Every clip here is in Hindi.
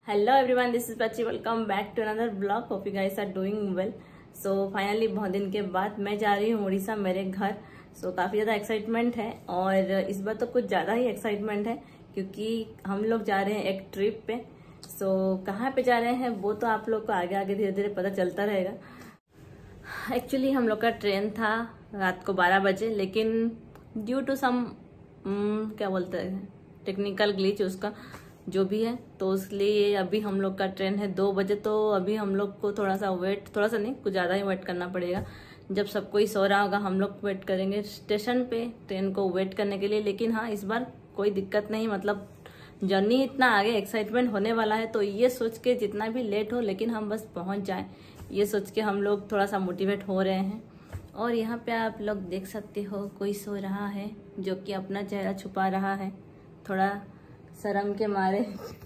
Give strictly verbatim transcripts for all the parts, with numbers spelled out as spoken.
Hello everyone, this is Bachchi. Welcome back to another blog. Hope you guys are doing well. So finally बहुत दिन के बाद मैं जा रही हूँ उड़ीसा, मेरे घर। सो so, काफ़ी ज़्यादा एक्साइटमेंट है और इस बार तो कुछ ज़्यादा ही एक्साइटमेंट है क्योंकि हम लोग जा रहे हैं एक ट्रिप पे। सो so, कहाँ पे जा रहे हैं वो तो आप लोग को आगे आगे धीरे धीरे पता चलता रहेगा। एक्चुअली हम लोग का ट्रेन था रात को बारह बजे, लेकिन ड्यू टू सम क्या बोलते हैं टेक्निकल ग्लिच उसका जो भी है, तो इसलिए अभी हम लोग का ट्रेन है दो बजे। तो अभी हम लोग को थोड़ा सा वेट, थोड़ा सा नहीं कुछ ज़्यादा ही वेट करना पड़ेगा। जब सब कोई सो रहा होगा हम लोग वेट करेंगे स्टेशन पे ट्रेन को वेट करने के लिए। लेकिन हाँ, इस बार कोई दिक्कत नहीं, मतलब जर्नी इतना आगे एक्साइटमेंट होने वाला है, तो ये सोच के जितना भी लेट हो लेकिन हम बस पहुँच जाएँ, ये सोच के हम लोग थोड़ा सा मोटिवेट हो रहे हैं। और यहाँ पे आप लोग देख सकते हो कोई सो रहा है जो कि अपना चेहरा छुपा रहा है थोड़ा शर्म के मारे।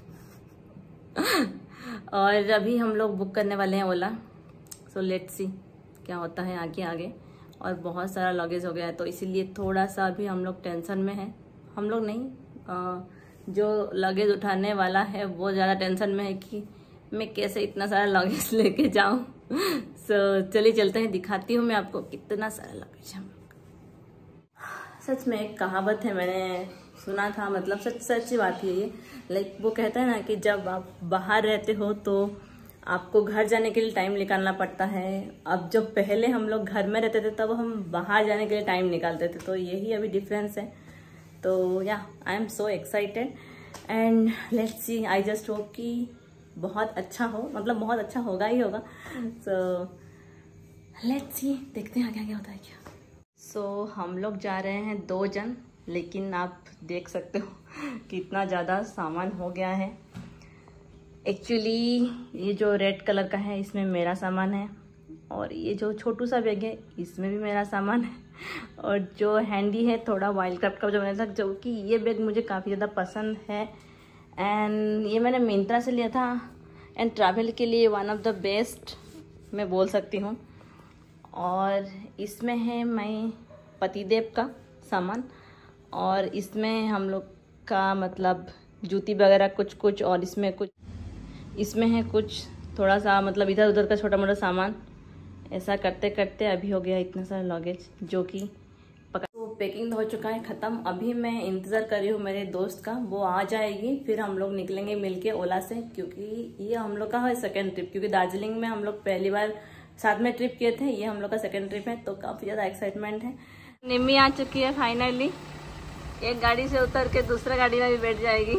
और अभी हम लोग बुक करने वाले हैं ओला। सो लेट्स सी क्या होता है आगे आगे। और बहुत सारा लगेज हो गया है तो इसीलिए थोड़ा सा अभी हम लोग टेंशन में हैं। हम लोग नहीं, आ, जो लगेज उठाने वाला है वो ज़्यादा टेंशन में है कि मैं कैसे इतना सारा लगेज लेके जाऊं। सो so, चलिए चलते हैं, दिखाती हूँ मैं आपको कितना सारा लगेज है। सच में एक कहावत है, मैंने सुना था, मतलब सच सच्ची बात है ये। लाइक वो कहता है ना कि जब आप बाहर रहते हो तो आपको घर जाने के लिए टाइम निकालना पड़ता है। अब जब पहले हम लोग घर में रहते थे तब हम बाहर जाने के लिए टाइम निकालते थे, तो यही अभी डिफरेंस है। तो या I am so excited and let's see. I just hope कि बहुत अच्छा हो, मतलब बहुत अच्छा होगा ही होगा। सो लेट्स सी, देखते हैं आगे आगे होता है क्या। सो so, हम लोग जा रहे हैं दो जन, लेकिन आप देख सकते हो कितना ज़्यादा सामान हो गया है। एक्चुअली ये जो रेड कलर का है इसमें मेरा सामान है, और ये जो छोटू सा बैग है इसमें भी मेरा सामान है, और जो हैंडी है थोड़ा वाइल्ड क्राफ्ट का जो मैंने था, जो कि ये बैग मुझे काफ़ी ज़्यादा पसंद है एंड ये मैंने मिंत्रा से लिया था एंड ट्रैवल के लिए वन ऑफ द बेस्ट मैं बोल सकती हूँ। और इसमें है मैं पतिदेव का सामान, और इसमें हम लोग का मतलब जूती वगैरह कुछ कुछ, और इसमें कुछ इसमें है कुछ थोड़ा सा मतलब इधर उधर का छोटा मोटा सामान। ऐसा करते करते अभी हो गया इतना सारा लगेज जो कि पका। तो पैकिंग हो चुका है ख़त्म। अभी मैं इंतज़ार कर रही हूँ मेरे दोस्त का, वो आ जाएगी फिर हम लोग निकलेंगे मिलके ओला से, क्योंकि ये हम लोग का है सेकेंड ट्रिप। क्योंकि दार्जिलिंग में हम लोग पहली बार साथ में ट्रिप किए थे, ये हम लोग का सेकेंड ट्रिप है, तो काफ़ी ज़्यादा एक्साइटमेंट है। निम्मी आ चुकी है फाइनली, एक गाड़ी से उतर के दूसरा गाड़ी में भी बैठ जाएगी।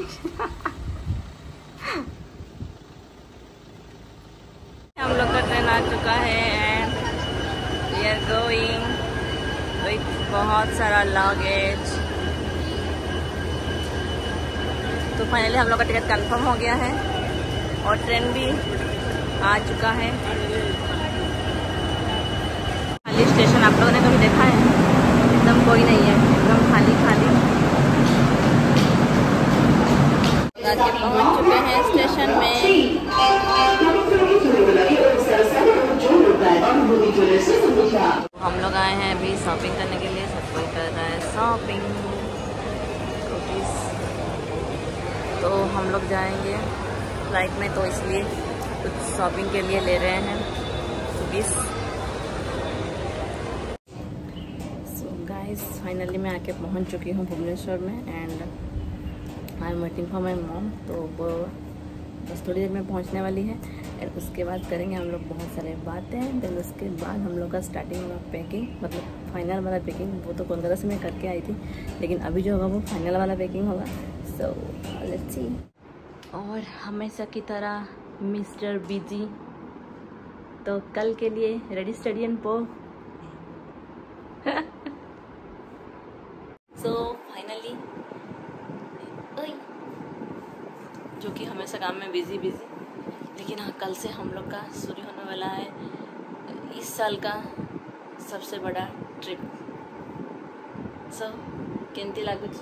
हम लोग का ट्रेन आ चुका है and we are going with बहुत सारा लगेज। तो फाइनली हम लोग का टिकट कंफर्म हो गया है और ट्रेन भी आ चुका है। खाली स्टेशन आप लोगों ने कभी देखा है? एकदम कोई नहीं है, एकदम खाली खाली। आके पहुंच चुके हैं स्टेशन में। हम लोग आए हैं अभी शॉपिंग करने के लिए, सब कोई कर रहा है शॉपिंग। तो हम लोग जाएंगे फ्लाइट में, तो इसलिए कुछ शॉपिंग के लिए ले रहे हैं बीस। फाइनली मैं आके पहुंच चुकी हूँ भुवनेश्वर में and I am waiting for my mom. तो वो बस थोड़ी देर में पहुंचने वाली है एंड उसके बाद करेंगे हम लोग बहुत सारे बातें। देन उसके बाद हम लोग का स्टार्टिंग होगा पैकिंग, मतलब फाइनल वाला पैकिंग। वो तो कोलकाता से मैं करके आई थी, लेकिन अभी जो होगा वो फाइनल वाला पैकिंग होगा। So let's see. और हमेशा की तरह मिस्टर बिजी तो कल के लिए रेडी स्टडी एंड पो। सो फाइनली जो कि हमेशा काम में बिजी बिजी, लेकिन हाँ कल से हम लोग का शुरू होने वाला है इस साल का सबसे बड़ा ट्रिप। सो केंती लागुच।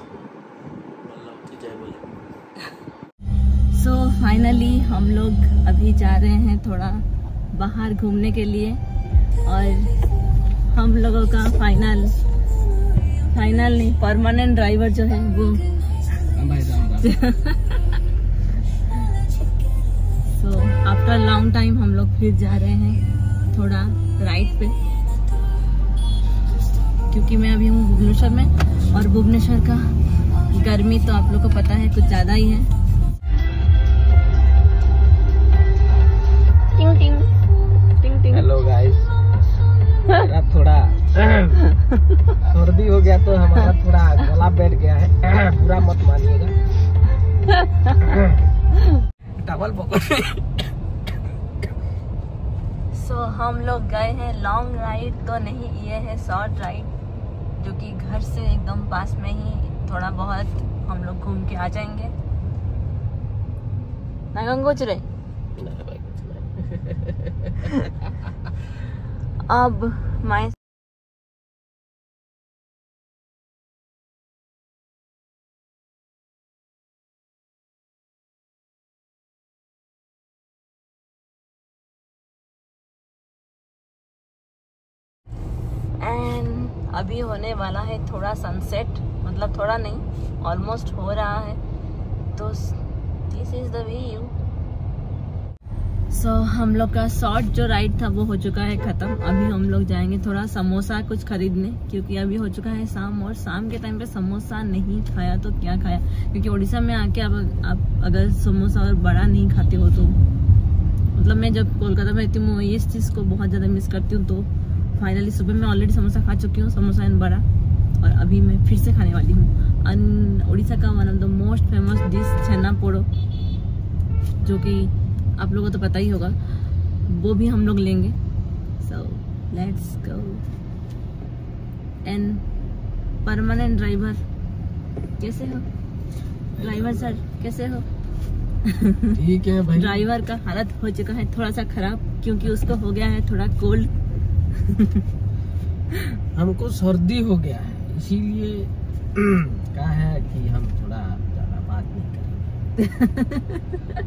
सो फाइनली हम लोग अभी जा रहे हैं थोड़ा बाहर घूमने के लिए, और हम लोगों का फाइनल फाइनल नहीं परमानेंट ड्राइवर जो है वो लॉन्ग टाइम हम लोग फिर जा रहे हैं थोड़ा राइड पे, क्योंकि मैं अभी हूँ भुवनेश्वर में और भुवनेश्वर का गर्मी तो आप लोग को पता है कुछ ज़्यादा ही है। टिंग टिंग टिंग टिंग। हेलो गाइस, थोड़ा सर्दी हो गया तो हमारा थोड़ा गला बैठ गया है, पूरा मत मानिएगा। डबल पकड़। सो so, हम लोग गए हैं लॉन्ग राइड तो नहीं, ये है शॉर्ट राइड, जो कि घर से एकदम पास में ही थोड़ा बहुत हम लोग घूम के आ जाएंगे। ना कुछ रे अब मैं एंड अभी होने वाला है थोड़ा सनसेट, मतलब थोड़ा नहीं ऑलमोस्ट हो रहा है, तो this is the view. So हम लोग का शॉर्ट जो राइड था वो हो चुका है खत्म। अभी हम लोग जाएंगे थोड़ा समोसा कुछ खरीदने, क्योंकि अभी हो चुका है शाम, और शाम के टाइम पे समोसा नहीं खाया तो क्या खाया, क्योंकि उड़ीसा में आके आप, आप अगर समोसा और बड़ा नहीं खाते हो तो, मतलब मैं जब कोलकाता में रहती हूँ इस चीज़ को बहुत ज़्यादा मिस करती हूँ। तो फाइनली सुबह मैं ऑलरेडी समोसा खा चुकी हूँ, समोसा एंड बड़ा, और अभी मैं फिर से खाने वाली हूँ उड़ीसा का one of the most famous dish chhena poda, जो कि आप लोगों को तो पता ही होगा, वो भी हम लोग लेंगे। So let's go. And permanent driver कैसे हो? ड्राइवर सर कैसे हो? ठीक है भाई। ड्राइवर का हालत हो चुका है थोड़ा सा खराब, क्योंकि उसको हो गया है थोड़ा कोल्ड। हमको सर्दी हो गया है, इसीलिए कहा है कि हम थोड़ा ज्यादा बात नहीं करेंगे।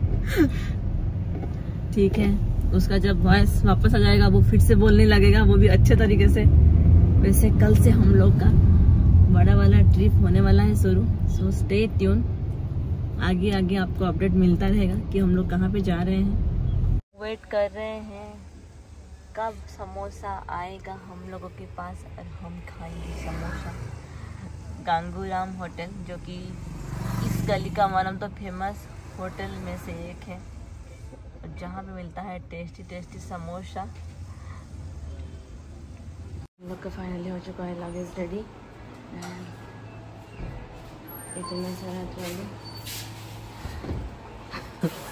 ठीक है, उसका जब वॉइस वापस आ जाएगा वो फिर से बोलने लगेगा, वो भी अच्छे तरीके से। वैसे कल से हम लोग का बड़ा वाला ट्रिप होने वाला है शुरू, सो स्टे ट्यून। आगे आगे आपको अपडेट मिलता रहेगा कि हम लोग कहाँ पे जा रहे हैं। वेट कर रहे हैं कब समोसा आएगा हम लोगों के पास और हम खाएंगे समोसा। गांगूराम होटल, जो कि इस गली का one of the famous hotel में से एक है, जहाँ पे मिलता है टेस्टी टेस्टी समोसा। हम लोग का फाइनली हो चुका है लगेज रेडी। इतना सारा ट्रॉली